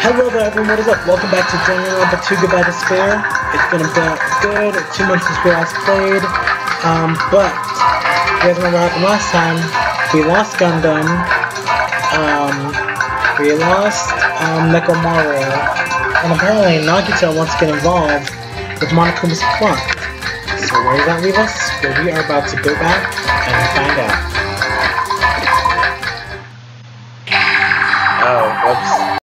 Hello there everyone, what is up? Welcome back to Journey Number 2 Goodbye Despair. It's been a good 2 months since we last played. But you guys remember what happened last time? We lost Gundam. We lost Nekomaru. And apparently Nagito wants to get involved with Monokuma's plot. So where does that leave us? Well, we are about to go back and find out. Oh, whoops.